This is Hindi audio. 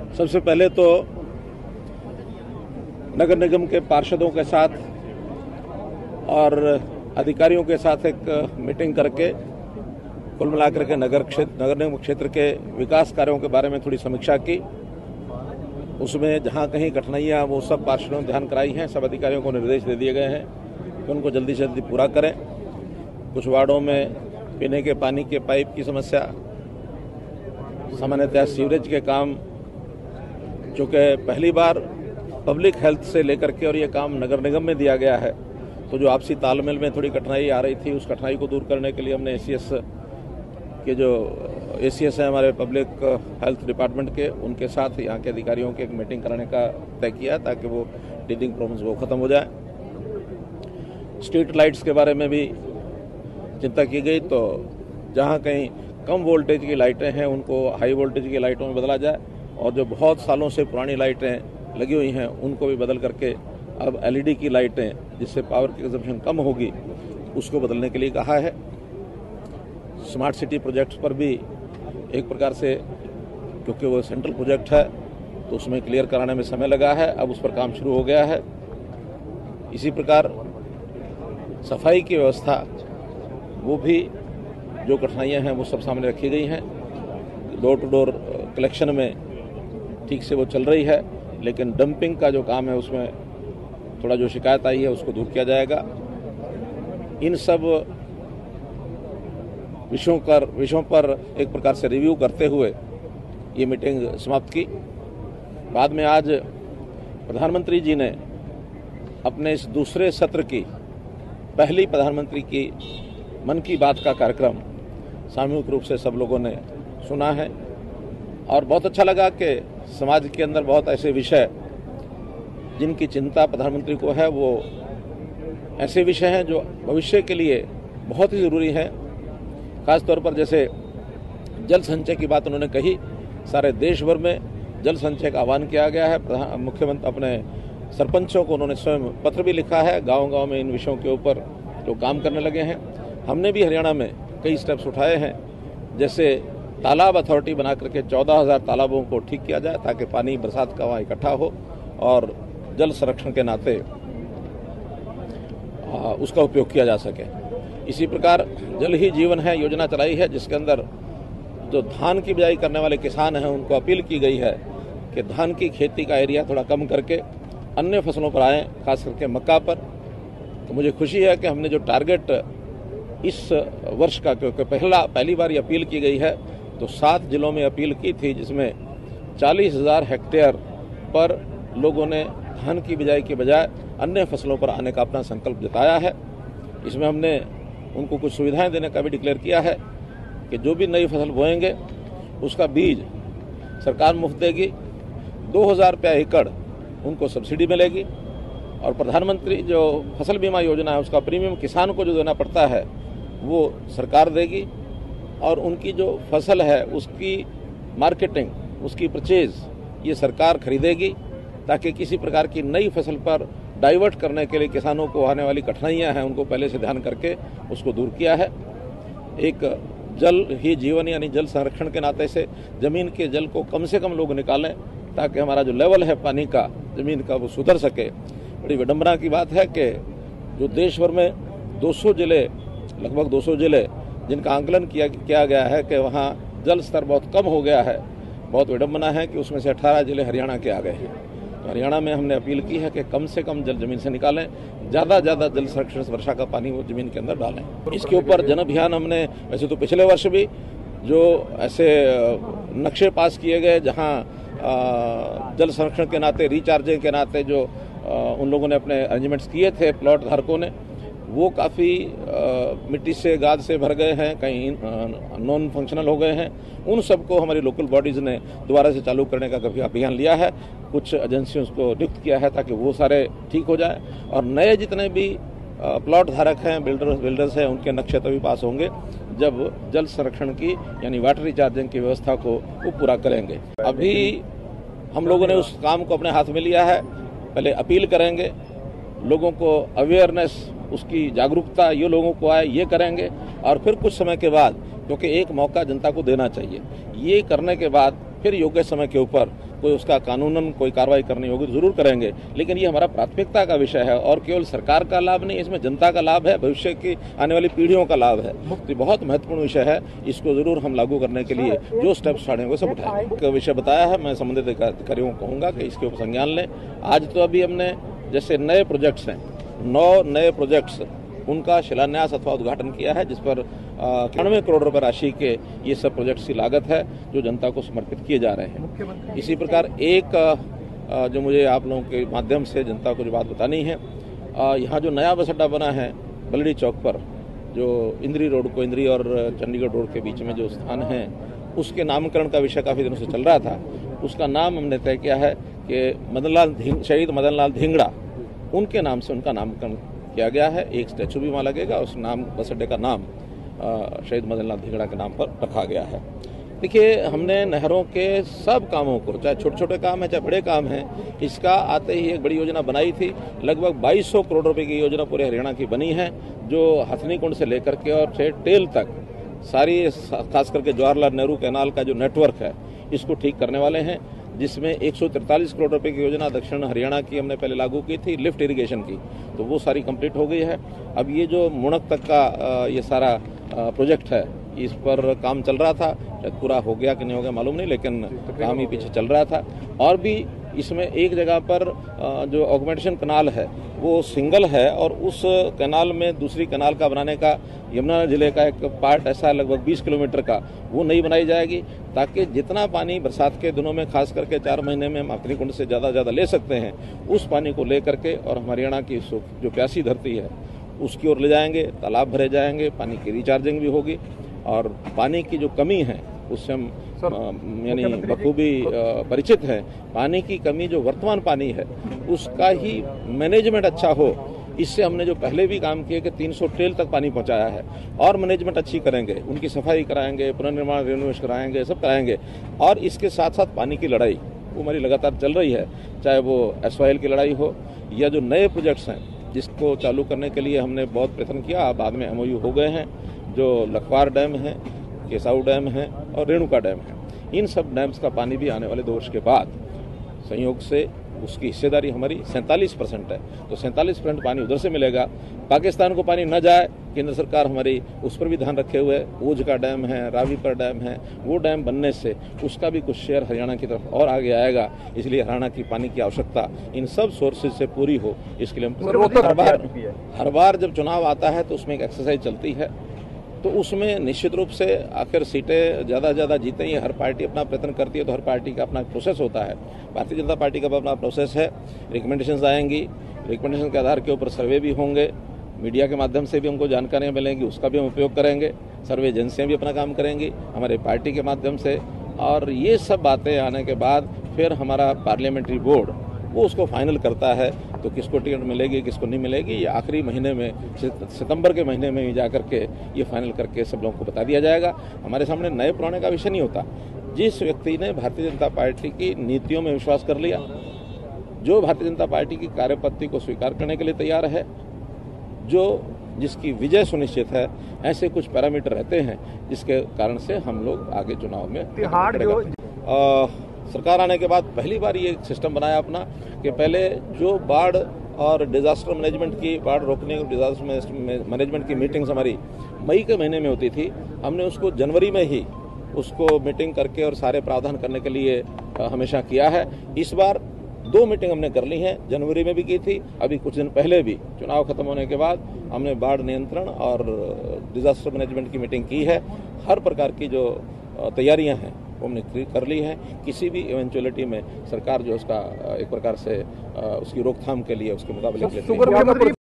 सबसे पहले तो नगर निगम के पार्षदों के साथ और अधिकारियों के साथ एक मीटिंग करके कुल मिलाकर के नगर निगम क्षेत्र के विकास कार्यों के बारे में थोड़ी समीक्षा की। उसमें जहां कहीं कठिनाइयां वो सब पार्षदों ने ध्यान कराई हैं। सब अधिकारियों को निर्देश दे दिए गए हैं कि उनको जल्दी से जल्दी पूरा करें। कुछ वार्डों में पीने के पानी के पाइप की समस्या, सामान्यतः सीवरेज के काम, चूँकि पहली बार पब्लिक हेल्थ से लेकर के और ये काम नगर निगम में दिया गया है, तो जो आपसी तालमेल में थोड़ी कठिनाई आ रही थी, उस कठिनाई को दूर करने के लिए हमने एसीएस के जो एसीएस हैं हमारे पब्लिक हेल्थ डिपार्टमेंट के, उनके साथ यहाँ के अधिकारियों की एक मीटिंग कराने का तय किया ताकि वो टीथिंग प्रॉब्लम्स वो ख़त्म हो जाए। स्ट्रीट लाइट्स के बारे में भी चिंता की गई, तो जहाँ कहीं कम वोल्टेज की लाइटें हैं उनको हाई वोल्टेज की लाइटों में बदला जाए, और जो बहुत सालों से पुरानी लाइटें लगी हुई हैं उनको भी बदल करके अब एलईडी की लाइटें, जिससे पावर की कंजम्पशन कम होगी, उसको बदलने के लिए कहा है। स्मार्ट सिटी प्रोजेक्ट्स पर भी एक प्रकार से, क्योंकि वो सेंट्रल प्रोजेक्ट है तो उसमें क्लियर कराने में समय लगा है, अब उस पर काम शुरू हो गया है। इसी प्रकार सफाई की व्यवस्था, वो भी जो कठिनाइयां हैं वो सब सामने रखी गई हैं। डोर टू डोर कलेक्शन में ठीक से वो चल रही है, लेकिन डंपिंग का जो काम है उसमें थोड़ा जो शिकायत आई है उसको दूर किया जाएगा। इन सब विषयों पर एक प्रकार से रिव्यू करते हुए ये मीटिंग समाप्त की। बाद में आज प्रधानमंत्री जी ने अपने इस दूसरे सत्र की पहली प्रधानमंत्री की मन की बात का कार्यक्रम सामूहिक रूप से सब लोगों ने सुना है, और बहुत अच्छा लगा कि समाज के अंदर बहुत ऐसे विषय जिनकी चिंता प्रधानमंत्री को है, वो ऐसे विषय हैं जो भविष्य के लिए बहुत ही ज़रूरी हैं। खासतौर पर जैसे जल संचय की बात उन्होंने कही। सारे देश भर में जल संचय का आह्वान किया गया है। मुख्यमंत्री अपने सरपंचों को उन्होंने स्वयं पत्र भी लिखा है, गांव-गांव में इन विषयों के ऊपर लोग काम करने लगे हैं। हमने भी हरियाणा में कई स्टेप्स उठाए हैं, जैसे तालाब अथॉरिटी बना करके 14,000 तालाबों को ठीक किया जाए ताकि पानी बरसात का वहाँ इकट्ठा हो और जल संरक्षण के नाते उसका उपयोग किया जा सके। इसी प्रकार जल ही जीवन है योजना चलाई है, जिसके अंदर जो धान की बिजाई करने वाले किसान हैं उनको अपील की गई है कि धान की खेती का एरिया थोड़ा कम करके अन्य फसलों पर आएँ, खास करके मक्का पर। तो मुझे खुशी है कि हमने जो टारगेट इस वर्ष का, क्योंकि पहली बार ये अपील की गई है, तो 7 जिलों में अपील की थी, जिसमें 40,000 हेक्टेयर पर लोगों ने धान की बिजाई के बजाय अन्य फसलों पर आने का अपना संकल्प जताया है। इसमें हमने उनको कुछ सुविधाएं देने का भी डिक्लेयर किया है कि जो भी नई फसल बोएंगे उसका बीज सरकार मुफ्त देगी, 2,000 रुपया एकड़ उनको सब्सिडी मिलेगी, और प्रधानमंत्री जो फसल बीमा योजना है उसका प्रीमियम किसान को जो देना पड़ता है वो सरकार देगी, और उनकी जो फसल है उसकी मार्केटिंग, उसकी परचेज ये सरकार खरीदेगी, ताकि किसी प्रकार की नई फसल पर डाइवर्ट करने के लिए किसानों को आने वाली कठिनाइयां हैं उनको पहले से ध्यान करके उसको दूर किया है। एक जल ही जीवन यानी जल संरक्षण के नाते से ज़मीन के जल को कम से कम लोग निकालें, ताकि हमारा जो लेवल है पानी का, ज़मीन का, वो सुधर सके। बड़ी विडंबना की बात है कि जो देश भर में 200 जिले, लगभग 200 जिले जिनका आंकलन किया गया है कि वहाँ जल स्तर बहुत कम हो गया है, बहुत विडंबना है कि उसमें से 18 जिले हरियाणा के आ गए हैं। तो हरियाणा में हमने अपील की है कि कम से कम जल जमीन से निकालें, ज़्यादा जल संरक्षण से वर्षा का पानी वो जमीन के अंदर डालें। इसके ऊपर जन अभियान हमने, वैसे तो पिछले वर्ष भी जो ऐसे नक्शे पास किए गए जहाँ जल संरक्षण के नाते, रिचार्जिंग के नाते जो उन लोगों ने अपने अरेंजमेंट्स किए थे प्लॉट धारकों ने, वो काफ़ी मिट्टी से, गाद से भर गए हैं, कहीं नॉन फंक्शनल हो गए हैं। उन सबको हमारी लोकल बॉडीज़ ने दोबारा से चालू करने का काफ़ी अभियान लिया है, कुछ एजेंसियों को नियुक्त किया है ताकि वो सारे ठीक हो जाए, और नए जितने भी प्लॉट धारक हैं, बिल्डर्स हैं, उनके नक्शे तभी पास होंगे जब जल संरक्षण की यानी वाटर रिचार्जिंग की व्यवस्था को वो पूरा करेंगे। अभी हम लोगों ने उस काम को अपने हाथ में लिया है। पहले अपील करेंगे, लोगों को अवेयरनेस, उसकी जागरूकता ये लोगों को आए, ये करेंगे, और फिर कुछ समय के बाद, क्योंकि एक मौका जनता को देना चाहिए, ये करने के बाद फिर योग्य समय के ऊपर कोई उसका कानूनन कोई कार्रवाई करनी होगी तो जरूर करेंगे। लेकिन ये हमारा प्राथमिकता का विषय है और केवल सरकार का लाभ नहीं, इसमें जनता का लाभ है, भविष्य की आने वाली पीढ़ियों का लाभ है। तो बहुत महत्वपूर्ण विषय है, इसको जरूर हम लागू करने के लिए जो स्टेप्स उठाने होंगे सब उठाएंगे। विषय बताया है, मैं संबंधित अधिकारियों को कहूँगा कि इसके ऊपर संज्ञान लें। आज तो अभी हमने जैसे नए प्रोजेक्ट्स हैं, 9 नए प्रोजेक्ट्स, उनका शिलान्यास अथवा उद्घाटन किया है, जिस पर 91 करोड़ रुपए राशि के ये सब प्रोजेक्ट्स की लागत है जो जनता को समर्पित किए जा रहे हैं। इसी प्रकार एक जो मुझे आप लोगों के माध्यम से जनता को जो बात बतानी है, यहाँ जो नया बस अड्डा बना है बलड़ी चौक पर, जो इंद्री रोड को, इंद्री और चंडीगढ़ रोड के बीच में जो स्थान है, उसके नामकरण का विषय काफ़ी दिनों से चल रहा था। उसका नाम हमने तय किया है कि शहीद मदन लाल धिंगड़ा, उनके नाम से उनका नामकरण किया गया है। एक स्टैचू भी वहाँ लगेगा, उस नाम बस अड्डे का नाम शहीद मदन लाल धिंगड़ा के नाम पर रखा गया है। देखिए, हमने नहरों के सब कामों को, चाहे छोटे छोटे काम है चाहे बड़े काम हैं, इसका आते ही एक बड़ी योजना बनाई थी। लगभग 2200 करोड़ रुपए की योजना पूरे हरियाणा की बनी है, जो हथनी कुंड से लेकर के और टेल तक सारी, खास करके जवाहरलाल नेहरू कैनाल का जो नेटवर्क है, इसको ठीक करने वाले हैं, जिसमें 143 करोड़ रुपए की योजना दक्षिण हरियाणा की हमने पहले लागू की थी, लिफ्ट इरिगेशन की, तो वो सारी कंप्लीट हो गई है। अब ये जो मुणक तक का ये सारा प्रोजेक्ट है, इस पर काम चल रहा था, शायद पूरा हो गया कि नहीं हो गया मालूम नहीं, लेकिन काम ही पीछे चल रहा था। और भी इसमें एक जगह पर जो ऑगमेंटेशन कनाल है वो सिंगल है, और उस कनाल में दूसरी कनाल का बनाने का यमुना जिले का एक पार्ट ऐसा लगभग 20 किलोमीटर का, वो नहीं बनाई जाएगी, ताकि जितना पानी बरसात के दिनों में खास करके 4 महीने में हम हथनी कुंड से ज़्यादा ले सकते हैं, उस पानी को ले करके और हम हरियाणा की जो प्यासी धरती है उसकी ओर ले जाएंगे, तालाब भरे जाएंगे, पानी की रिचार्जिंग भी होगी, और पानी की जो कमी है उससे हम यानी बखूबी परिचित हैं। पानी की कमी जो वर्तमान पानी है उसका ही मैनेजमेंट अच्छा हो, इससे हमने जो पहले भी काम किए कि 300 टेल तक पानी पहुंचाया है, और मैनेजमेंट अच्छी करेंगे, उनकी सफाई कराएंगे, पुनर्निर्माण रेनोवेशन कराएंगे, सब कराएंगे। और इसके साथ साथ पानी की लड़ाई वो हमारी लगातार चल रही है, चाहे वो SYL की लड़ाई हो या जो नए प्रोजेक्ट्स हैं जिसको चालू करने के लिए हमने बहुत प्रयत्न किया, बाद में MOU हो गए हैं, जो लखवार डैम है, केसाऊ डैम है और रेणुका डैम है। इन सब डैम्स का पानी भी आने वाले 2 वर्ष के बाद संयोग से उसकी हिस्सेदारी हमारी 47% है, तो 47% पानी उधर से मिलेगा। पाकिस्तान को पानी न जाए, केंद्र सरकार हमारी उस पर भी ध्यान रखे हुए, ऊझ का डैम है, रावी पर डैम है, वो डैम बनने से उसका भी कुछ शेयर हरियाणा की तरफ और आगे आएगा। इसलिए हरियाणा की पानी की आवश्यकता इन सब सोर्सेज से पूरी हो, इसके लिए हर बार जब चुनाव आता है तो उसमें एक एक्सरसाइज चलती है, तो उसमें निश्चित रूप से आखिर सीटें ज़्यादा जीते ही हर पार्टी अपना प्रयत्न करती है, तो हर पार्टी का अपना प्रोसेस होता है। भारतीय जनता पार्टी का अपना प्रोसेस है, रिकमेंडेशंस आएंगी, रिकमेंडेशन के आधार के ऊपर सर्वे भी होंगे, मीडिया के माध्यम से भी हमको जानकारियाँ मिलेंगी, उसका भी हम उपयोग करेंगे, सर्वे एजेंसियाँ भी अपना काम करेंगी हमारे पार्टी के माध्यम से, और ये सब बातें आने के बाद फिर हमारा पार्लियामेंट्री बोर्ड वो उसको फाइनल करता है, तो किसको टिकट मिलेगी किसको नहीं मिलेगी, ये आखिरी महीने में, सितंबर के महीने में जा करके ये फाइनल करके सब लोगों को बता दिया जाएगा। हमारे सामने नए पुराने का विषय नहीं होता। जिस व्यक्ति ने भारतीय जनता पार्टी की नीतियों में विश्वास कर लिया, जो भारतीय जनता पार्टी की कार्यपद्धति को स्वीकार करने के लिए तैयार है, जिसकी विजय सुनिश्चित है, ऐसे कुछ पैरामीटर रहते हैं जिसके कारण से हम लोग आगे चुनाव में सरकार आने के बाद पहली बार ये सिस्टम बनाया अपना कि पहले जो बाढ़ और डिजास्टर मैनेजमेंट की, बाढ़ रोकने और डिजास्टर मैनेजमेंट की मीटिंग्स हमारी मई के महीने में होती थी, हमने उसको जनवरी में ही उसको मीटिंग करके और सारे प्रावधान करने के लिए हमेशा किया है। इस बार 2 मीटिंग हमने कर ली हैं, जनवरी में भी की थी, अभी कुछ दिन पहले भी चुनाव खत्म होने के बाद हमने बाढ़ नियंत्रण और डिजास्टर मैनेजमेंट की मीटिंग की है। हर प्रकार की जो तैयारियां हैं वो हमने कर ली है। किसी भी इवेंचुअलिटी में सरकार जो उसका एक प्रकार से उसकी रोकथाम के लिए, उसके मुकाबले के लिए